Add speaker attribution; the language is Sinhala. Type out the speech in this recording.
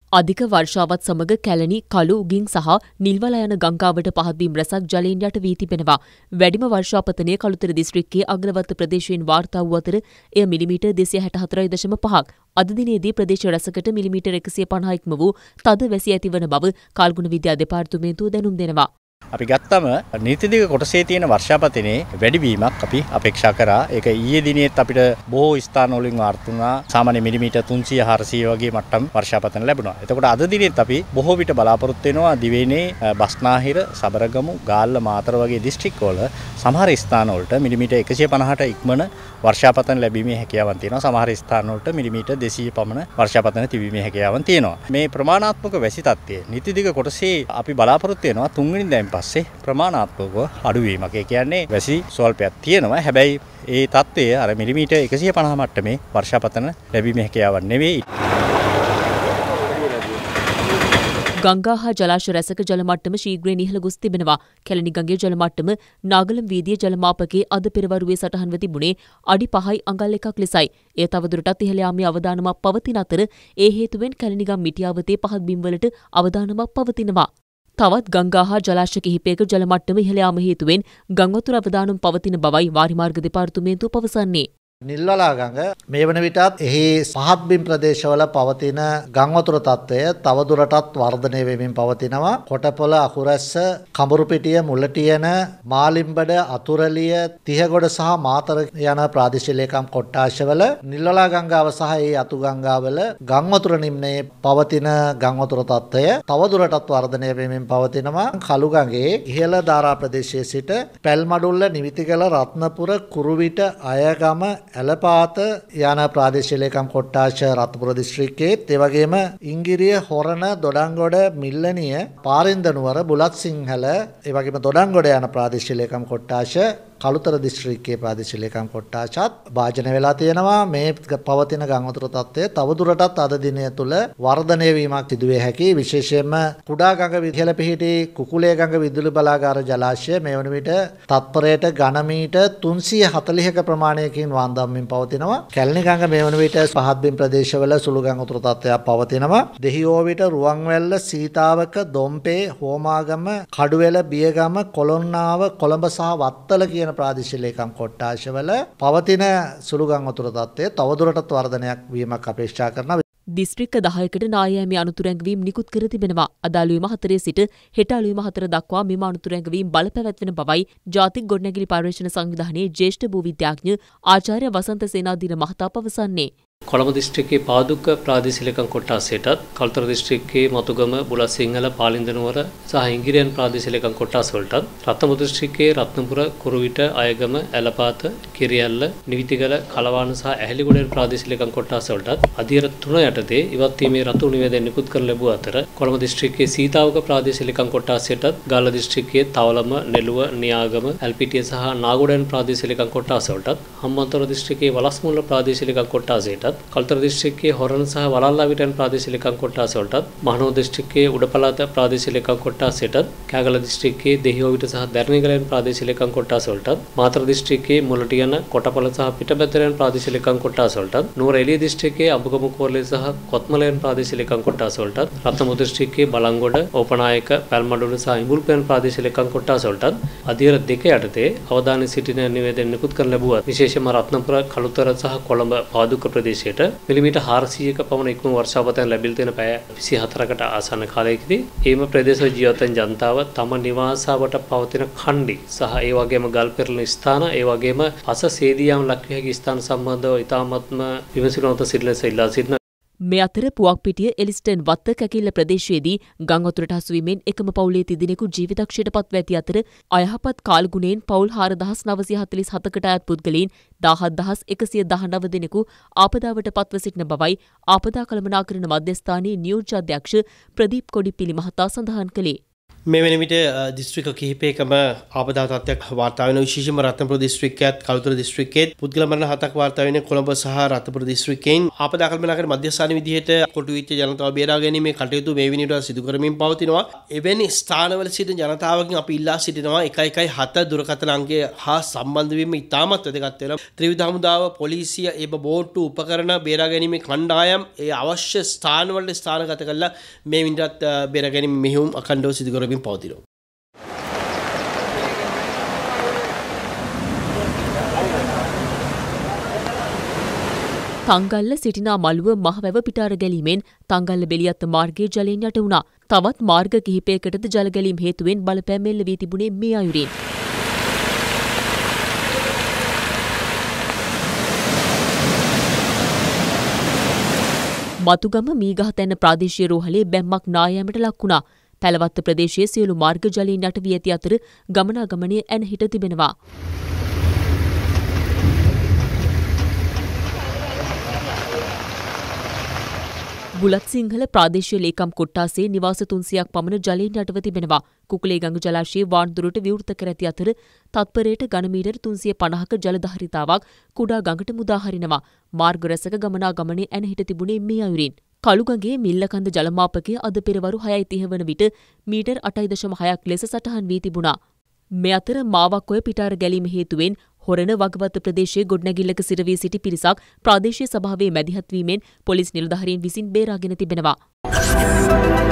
Speaker 1: අධික වර්ෂාවත් සමග කැලණි, කළු, ගින් සහ නිල්වල යන ගංගාවට පහත්වීම් රැසක් ජලයෙන් යට වී තිබෙනවා. වැඩිම වර්ෂාපතනය කළුතර දිස්ත්‍රික්කයේ අග්‍රවත්ත ප්‍රදේශයෙන් වාර්තා වූ අතර එය මිලිමීටර් 264.5ක්. අද දිනේදී ප්‍රදේශ රැසකට මිලිමීටර් 150 ඉක්ම වූ තද වැසි ඇතිවන බව කාල්ගුණ විද්‍යා දෙපාර්තමේන්තුව දැනුම් දෙනවා.
Speaker 2: අපි ගත්තම නීතිදිග කොටසේ තියෙන වර්ෂාපතනයේ වැඩිවීමක් අපි අපේක්ෂා කරා. ඒක ඊයේ දිනේත් අපිට බොහෝ ස්ථානවලින් වාර්තා වුණා. සාමාන්‍ය මිලිමීටර් 300 400 වගේ මට්ටම් වර්ෂාපතන ලැබුණා. එතකොට අද දිනේත් අපි බොහෝ විට බලාපොරොත්තු වෙනවා දිවයිනේ බස්නාහිර, සබරගමු, ගාල්ල, මාතර වගේ දිස්ත්‍රික්කවල සමහර ස්ථානවලට මිලිමීටර් 150ට ඉක්මන වර්ෂාපතන ලැබීමේ හැකියාවක් තියෙනවා. සමහර ස්ථානවලට මිලිමීටර් 200 පමණ වර්ෂාපතන තිබීමේ හැකියාවක් තියෙනවා. මේ ප්‍රමාණාත්මක වැසි තත්ත්වය නීතිදිග කොටසේ අපි බලාපොරොත්තු වෙනවා 3 වෙනි දැන් පස්සේ ප්‍රමාණාත්මකව අඩුවීමක්. ඒ කියන්නේ වැසි ස්වල්පයක් තියෙනවා. හැබැයි ඒ තත්ත්වය අර මිලිමීටර් 150 මට්ටමේ වර්ෂාපතන ලැබීමේ හැකියාවක් නෙවෙයි.
Speaker 1: ගංගා හා ජලාශ රැසක ජල මට්ටම ශීඝ්‍රයෙන් ඉහළ ගොස් තිබෙනවා. කැලණි ගඟේ ජල මට්ටම නාගලම් වීදියේ ජල මාපකයේ අද පෙරවරුවේ සටහන්ව තිබුණේ අඩි 5යි අඟල් 1ක් ලෙසයි. එය තවදුරටත් ඉහළ යාමේ අවදානමක් පවතින අතර ඒ හේතුවෙන් කැලණිගම් මිටියාවතේ පහත් බිම්වලට අවදානමක් පවතිනවා. තවත් ගංගා හා ජලාශ කිහිපයක ජල මට්ටම ඉහළ යාම හේතුවෙන් ගංවතුර අවදානම් පවතින බවයි වාරිමාර්ග දෙපාර්තමේන්තුව පවසන්නේ.
Speaker 3: නිල්වලා ගඟ මේ වන විටත් එහි පහත් බිම් ප්‍රදේශවල පවතින ගංවතුර තත්ත්වය තවදුරටත් වර්ධනය වෙමින් පවතිනවා. කොටපොළ, අකුරැස්ස, කඹුරුපිටිය, මුලටියන, මාලිම්බඩ, අතුරලිය, තිහගොඩ සහ මාතර යන ප්‍රාදේශීය ලේකම් කොට්ටාශවල නිල්වලා ගංගාව සහ ඒ අතු ගංගාවල ගංවතුර නිම්නයේ පවතින ගංවතුර තත්ත්වය තවදුරටත් වර්ධනය වෙමින් පවතිනවා. කළු ගඟේ ඉහළ ධාරා ප්‍රදේශයේ සිට පැල්මඩුල්ල, නිවිතිගල, රත්නපුර, කුරුවිට, අයගම, ඇලපාත යන ප්‍රාදේශීය ලේකම් කොට්ටාශ රත්නපුර දිස්ත්‍රික්කයේත් ඒ වගේම ඉංගිරිය, හොරණ, දොඩංගොඩ, මිල්ලනිය, පාරින්දනුවර, බුලත් සිංහල ඒ වගේම දොඩංගොඩ යන ප්‍රාදේශීය ලේකම් කොට්ටාශ කළුතර දිස්ත්‍රික්කයේ ප්‍රාදේශීය ලේකම් කොට්ටාශත් භාජනය වෙලා තියෙනවා. මේ පවතින ගංවතුර තත්ත්වය තවදුරටත් අද දිනය තුළ වර්ධනය වීමක් සිදු වේ හැකියි. විශේෂයෙන්ම කුඩා ගඟ ඉහළ පිහිටි කුකුලේ ගඟ විදුලි බලාගාර ජලාශය මේ වන විට තත්පරයට ඝනමීටර් 340ක ප්‍රමාණයකින් වන්දම්මින් පවතිනවා. කැලණි ගඟ මේ වන විට පහත් බිම් ප්‍රදේශවල සුළු ගංවතුර තත්ත්වයක් පවතිනවා. දෙහිಓවිට, රුවන්වැල්ල, සීතාවක, දොම්පේ, හෝමාගම, කඩුවෙල, බියගම, කොළොන්නාව, කොළඹ සහ වත්තල කියන ප්‍රාදේශීය ලේකම් කොට්ටාශවල පවතින සුළු ගංවතුර තත්ත්වය තවදුරටත් වර්ධනයක් වීමක් අපේක්ෂා කරනවා.
Speaker 1: දිස්ත්‍රික්ක 10කට නායෑමේ අනුතුරැංගවීම් නිකුත් කර තිබෙනවා. අද අලුයම 4 සිට හෙට අලුයම 4 දක්වා මෙම අනුතුරැංගවීම් බලපැවැත්වෙන බවයි ජාතික ගොඩනැගිලි පර්යේෂණ සංවිධානයේ ජ්‍යෙෂ්ඨ භූවිද්‍යාඥ ආචාර්ය වසන්ත සේනාධීර මහතා පවසන්නේ.
Speaker 4: කොළඹ දිස්ත්‍රික්කයේ පාදුක්ක ප්‍රාදේශීය ලේකම් කොට්ටාසයටත් කළුතර දිස්ත්‍රික්කයේ මතුගම, බුලත් සිංහල, පාලින්දනුවර සහ ඉංගිරියන් ප්‍රාදේශීය ලේකම් කොට්ටාස වලටත් රත්නපුර දිස්ත්‍රික්කයේ රත්නපුර, කුරුවිට, අයගම, ඇලපාත, කිරියැල්ල, නිවිතිගල, කලවාන සහ ඇහැලිගොඩ ප්‍රාදේශීය ලේකම් කොට්ටාස වලටත් අධීර 3 යටතේ ඉවත් වීමේ රතු නිවේදන නිකුත් කර ලැබුව අතර කොළඹ දිස්ත්‍රික්කයේ සීතාවක ප්‍රාදේශීය ලේකම් කොට්ටාසයටත් ගාල්ල දිස්ත්‍රික්කයේ තවලම, නෙළුව, නියාගම, ඇල්පිටිය සහ නාගොඩයන් ප්‍රාදේශීය ලේකම් කොට්ටාස වලටත් හම්බන්තොට දිස්ත්‍රික්කයේ වලස්මුල්ල ප්‍රාදේශීය ලේකම් කොට්ටාසයටත් කළුතර දිස්ත්‍රික්කයේ හොරණ සහ වලල්ලා විටන් ප්‍රාදේශීය ලේකම් කොට්ටාස වලටත් මහනුවර දිස්ත්‍රික්කයේ උඩපළාත ප්‍රාදේශීය ලේකම් කොට්ටාසයටත් කෑගල දිස්ත්‍රික්කයේ දෙහිඔවිට සහ දැරණිගලයන් ප්‍රාදේශීය ලේකම් කොට්ටාස වලටත් මාතර දිස්ත්‍රික්කයේ මුලටියන, කොටපොළ සහ පිටබැතරයන් ප්‍රාදේශීය ලේකම් කොට්ටාස වලටත් නුවර එළිය දිස්ත්‍රික්කයේ අඹගමු කෝරළේ සහ කොත්මලයන් ප්‍රාදේශීය ලේකම් කොට්ටාස වලටත් රත්නපුර දිස්ත්‍රික්කයේ බලංගොඩ, ඕපනායක, පැල්මඩුල්ල සහ ඉඹුල්පෑන් ප්‍රාදේශීය ලේකම් කොට්ටාස වලටත් අධීර 2 යටතේ අවධානය සිටින නිවේදන නිකුත් කර ලැබුවා. විශේෂයෙන්ම රත්නපුර, කළුතර සහ කොළඹ පාදුක්ක ප්‍රදේශයට මිලිමීටර් 400ක පමණ ඉක්ම වර්ෂාපතන ලැබිලා තියෙන පැය 24කට ආසන්න කාලයකදී එීම ප්‍රදේශවල ජීවත් වන ජනතාව තම නිවාසාවට පවතින කණ්ඩි සහ ඒ වගේම ගල් පෙරළෙන ස්ථාන, ඒ වගේම පස සේදියාම් ලක්විය හැකි ස්ථාන සම්බන්ධව ඉතාමත්ම විමසිලිමත් සිටින ඉල්ලා සිටින
Speaker 1: මේ අතර පුවක්පිටිය එලිස්ටන් වත්ත කැකිල්ල ප්‍රදේශයේදී ගංවතුරට හසුවීමෙන් එකම පවුලේ තිදෙනෙකු ජීවිතක්ෂයට පත්ව ඇති අතර අයහපත් කාල්ගුණයෙන් පවුල් 4947කට අයත් පුද්ගලයන් 17119 දෙනෙකු ආපදාවට පත්ව සිටින බවයි ආපදා කළමනාකරණ මධ්‍යස්ථානයේ නියෝජ්‍ය අධ්‍යක්ෂ ප්‍රදීප් කොඩිපිලි මහතා සඳහන් කළේ.
Speaker 5: මේ වෙන විට දිස්ත්‍රික්ක කිහිපයකම ආපදා තත්ත්වයක් වාර්තා වෙන විශේෂයෙන්ම රත්නපුර දිස්ත්‍රික්කයත් කළුතර දිස්ත්‍රික්කයේත් පුද්ගල මරණ 7ක් වාර්තා වෙන කොළඹ සහ රත්නපුර දිස්ත්‍රික්කයෙන් ආපදා කළමනාකරණ මධ්‍යස්ථාන විදිහට කොටු වෙච්ච ජනතාව බේරා ගැනීමේ කටයුතු මේ වෙනිට සිදු කරමින් පවතිනවා. එවැනි ස්ථානවල සිට ජනතාවගෙන් අපි ඉල්ලා සිටිනවා 117 දුරකථන අංකය හා සම්බන්ධ වීම ඉතාමත් වැදගත් වෙනවා. ත්‍රිවිධ හමුදාව පොලිසිය ඒ බෝට්ටු උපකරණ බේරා ගැනීමේ කණ්ඩායම් ඒ අවශ්‍ය ස්ථානවල ස්ථානගත කරලා මේ වෙනිටත් බේරා ගැනීම මෙහෙයුම් අඛණ්ඩව සිදු කරමින් පවතිනවා.
Speaker 1: තංගල්ල සිටිනා මළුව මහවැව පිටාර ගැලීමෙන් තංගල්ල බෙලියත්ත මාර්ගයේ ජලයෙන් යට වුණා. තවත් මාර්ග කිහිපයකටද ජල ගැලීම් හේතුවෙන් බලපෑම් එල්ල වී තිබුණේ මේ අයුරින්. මතුගම මීගහතැන්න ප්‍රාදේශීය රෝහලේ බැම්මක් නායෑමට ලක් වුණා. පැලවත්ත ප්‍රදේශයේ සියලු මාර්ග ජලයෙන් යට වී ඇති අතර ගමනාගමනය ඇන හිට තිබෙනවා. බුලත් සිංහල ප්‍රාදේශීය ලේකම් කොට්ටාසේ නිවාස 300ක් පමණ ජලයෙන් යටව තිබෙනවා. කුකුලේගඟ ජලාශයේ වාන්දුරට විවෘත කර ඇති අතර තත්පරයට ඝන මීටර් 350ක ජල ධාරිතාවක් කුඩා ගඟට මුදා හරිනවා. මාර්ග රැසක ගමනාගමනය ඇන හිට තිබුණේ මේ අයුරින්. කළුගඟේ මිල්ලකන්ද ජලමාපකය අද පෙරවරු 6:30 වන විට මීටර් 8.6ක් ලෙස සටහන් වී තිබුණා. මේ අතර මාවක්ඔය පිටාර ගැලීම හේතුවෙන් හොරණ වගවත්ත ප්‍රදේශයේ ගොඩනැගිල්ලක සිට වී සිටි පිරිසක් ප්‍රාදේශීය සභාවේ මැදිහත් වීමෙන් පොලිස් නිලධාරීන් විසින් බේරාගෙන තිබෙනවා.